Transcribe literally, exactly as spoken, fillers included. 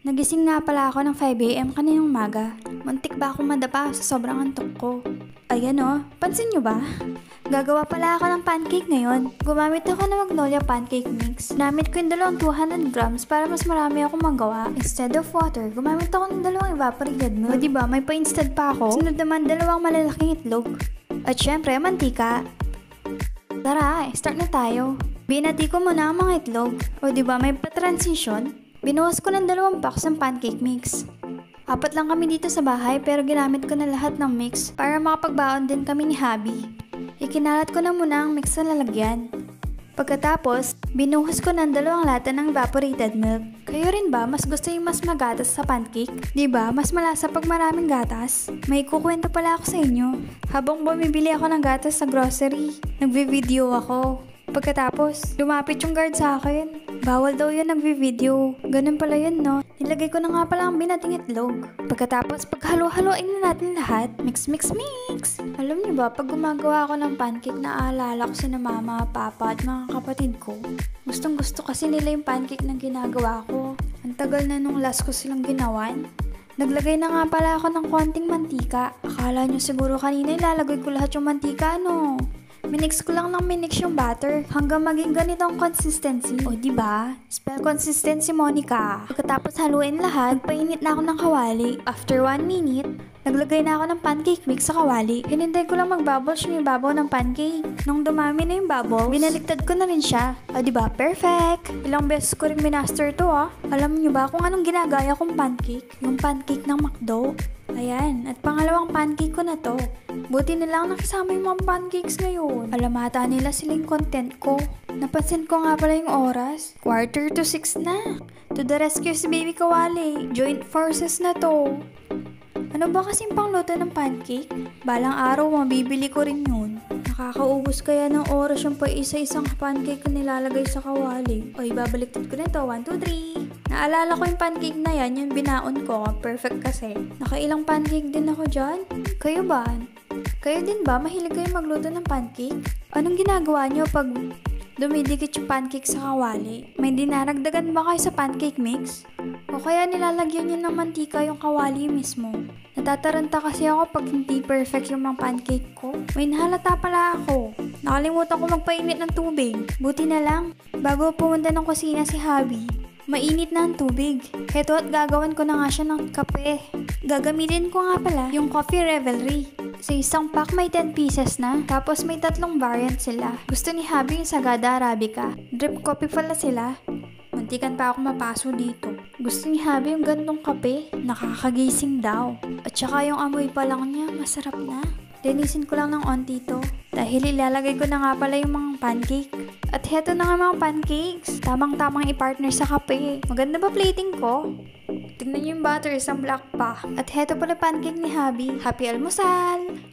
Nagising nga pala ako ng five a m kaninang umaga. Muntik ba akong madapa sa sobrang antok ko. Ayan o, pansin nyo ba? Gagawa pala ako ng pancake ngayon. Gumamit ako ng Magnolia pancake mix. Namit ko yung dalawang two hundred grams para mas marami akong magawa. Instead of water, gumamit ako ng dalawang evaporated milk. O diba, may pa-instead pa ako. Sunod naman dalawang malalaking itlog. At syempre, mantika. Tara, start na tayo. Binati ko muna ang mga itlog. O diba, may pa-transition. Binuhos ko ng dalawang packs ng pancake mix. Apat lang kami dito sa bahay pero ginamit ko na lahat ng mix para makapagbaon din kami ni Habi. Ikinalat ko na muna ang mix sa lalagyan. Pagkatapos, binuhos ko ng dalawang lata ng evaporated milk. Kayo rin ba mas gusto yung mas magatas sa pancake? Diba, mas malasa pag maraming gatas? May kukwento pala ako sa inyo. Habang bumibili ako ng gatas sa grocery, nagvi-video ako. Pagkatapos, lumapit yung guard sa akin. Bawal daw yun nagvi-video. Ganun pala yun, no? Nilagay ko na nga pala ang binating itlog. Pagkatapos, paghalo-haloin na natin lahat. Mix, mix, mix! Alam niyo ba, pag gumagawa ako ng pancake, naaalala ko sina mama, papa at mga kapatid ko. Gustong gusto kasi nila yung pancake na ginagawa ko. Ang tagal na nung last ko silang ginawan. Naglagay na nga pala ako ng konting mantika. Akala niyo siguro kanina ilalagay ko lahat yung mantika, no? Minix ko lang ng minix yung butter hanggang maging ganitong consistency. O diba? Spell consistency, Monica. Pagkatapos haluin lahat, painit na ako ng kawali. After one minute, naglagay na ako ng pancake mix sa kawali. Hinintay ko lang mag-bubbles yung ibabaw ng pancake. Nung dumami na yung bubbles, binaliktad ko na rin siya. O diba? Perfect! Ilang beses ko rin minaster to ah. Alam niyo ba kung anong ginagaya kong pancake? Yung pancake ng McDo. Ayan, at pangalawang pancake ko na to. Buti na lang nakasama yung mga pancakes ngayon. Alamata nila silang content ko. Napansin ko nga pala yung oras. Quarter to six na. To the rescue si Baby Kawali. Joint forces na to. Ano ba kasing pangluto ng pancake? Balang araw mabibili ko rin yun. Nakakaubos kaya ng oras yung pa isa-isang pancake na nilalagay sa kawali. O ibabaliktad ko na to. one, two, three. Naalala ko yung pancake na yan, yung binaon ko. Perfect kasi. Nakailang pancake din ako dyan. Kayo ba? Kayo din ba? Mahilig kayo magluto ng pancake? Anong ginagawa nyo pag dumidikit yung pancake sa kawali? May dinaragdagan ba kayo sa pancake mix? O kaya nilalagyan nyo ng mantika yung kawali mismo? Natataranta kasi ako pag hindi perfect yung mga pancake ko. May nahalata pala ako. Nakalimutan ko magpainit ng tubig. Buti na lang, bago pumunta ng kusina si Habi, mainit na ang tubig. Heto at gagawan ko na nga siya ng kape. Gagamitin ko nga pala yung Coffee Revelry. Sa isang pack may ten pieces na. Tapos may tatlong variant sila. Gusto ni Habi yung Sagada Arabica. Drip coffee pala sila. Muntikan pa ako mapaso dito. Gusto ni Habi yung gantong kape. Nakakagising daw. At saka yung amoy pa lang niya, masarap na. Linisin ko lang ng onti to. Dahil ilalagay ko na nga pala yung mga pancake. At heto na nga mga pancakes. Tamang-tamang i-partner sa kape. Maganda ba plating ko? Tingnan niyo yung butter, isang black pa. At heto pala pancake ni Habi. Happy almusal!